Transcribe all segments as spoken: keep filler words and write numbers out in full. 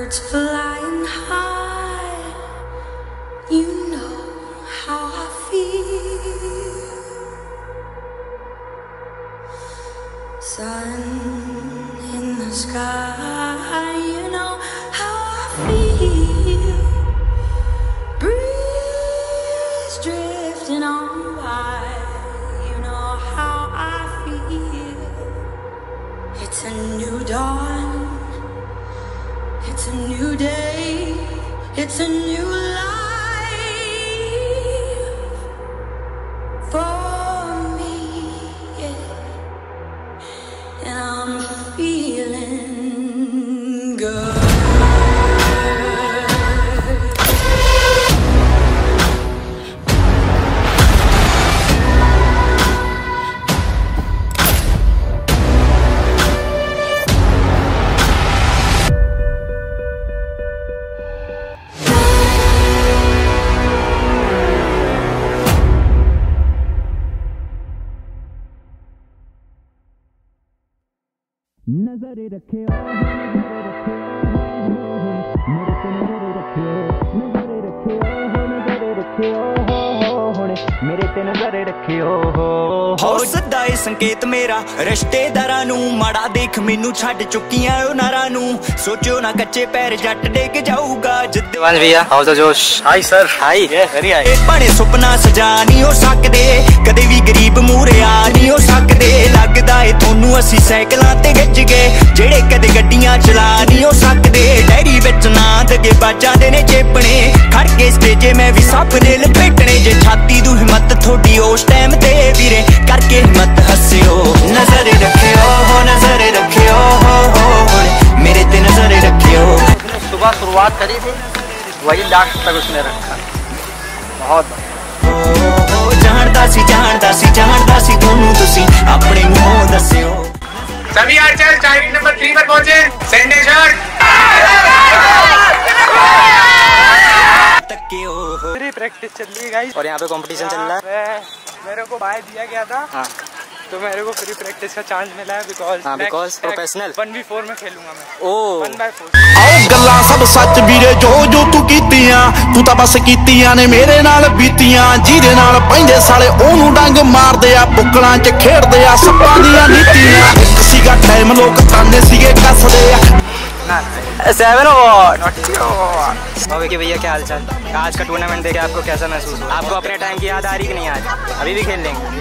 birds flying high, you know how I feel. Sun in the sky, you know how I feel. Breeze drifting on by, you know how I feel. It's a new dawn, it's a new day, it's a new life for me, yeah. And I'm feeling good. नजरे रखे नजरे रखे नजरे रखे मेरे ते नजरे रखे हो सदा ए संकेत मेरा रिश्तेदारां नू माड़ा देख मैनू छड्ड चुकियां ओ नारां नू सोचो ना कच्चे पैर जट डेग जाऊगा जिद्दवान भैया हाउ द जोश हाय सर हाय वेरी हाय बने सुपना सजा नहीं हो सकदे कदे भी गरीब मूरे आ नहीं हो सकदे लगदा ए थोनू असी साइकलां ते गिज गए जेड़े कदे गड्डियां चला नहीं हो सकदे डायरी विच ना दगे बाजां दे ने चेपणे खड़ के स्टेजे मैं भी सप दे लपेटने जे छाती दू हिम्मत थोड़ी उस टाइम ते वीरे करके हिम्मत हस्सियो नजरे रखियो हो नजरे रखियो हो मेरे ते नजरे रखियो सुबह शुरुआत करी थी वही लास्ट तक उसने रखा बहुत जानदा सी जानदा सी जानदा सी दोनों तुसी अपने मुंह दस्सियो सभी आर्चर टाइमिंग नंबर थ्री पर पहुंचे सेंड शॉट मेरी प्रैक्टिस चल रही है गाइस और यहाँ पे कंपटीशन चल रहा है मेरे को बाय दिया गया था हाँ। तो मेरे को फ्री प्रैक्टिस का चांस मिला है बिकॉज हाँ, बिकॉज प्रोफेशनल वन वी फोर में खेलूंगा मैं ओ वन बाय फोर आओ गल्लां सब सच वीरे जो जो तू कीतियां तू तां बस कीतियां ने मेरे नाल बीतियां ਜਿਹਦੇ ਨਾਲ ਪੈਂਦੇ ਸਾਲੇ ਉਹਨੂੰ ਡੰਗ ਮਾਰਦੇ ਆ ਬੁੱਕਲਾਂ 'ਚ ਖੇਡਦੇ ਆ ਸੱਪਾਂ ਦੀਆਂ ਨੀਤੀਆਂ ਇੱਕ ਸੀਗਾ ਟਾਈਮ ਲੋਕ ਤਾਨੇ ਸੀਗੇ ਕੱਸਦੇ ਆ सेवन अवार्ड ओके भैया क्या हाल चाल आज का टूर्नामेंट देखे आपको कैसा महसूस हुआ आपको अपने टाइम की याद आ रही कि नहीं आज अभी भी खेल लेंगे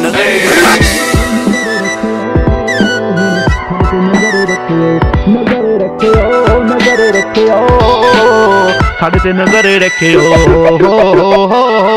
नजरे रखियो नजरे रखियो साढ़े ते नजरे रखियो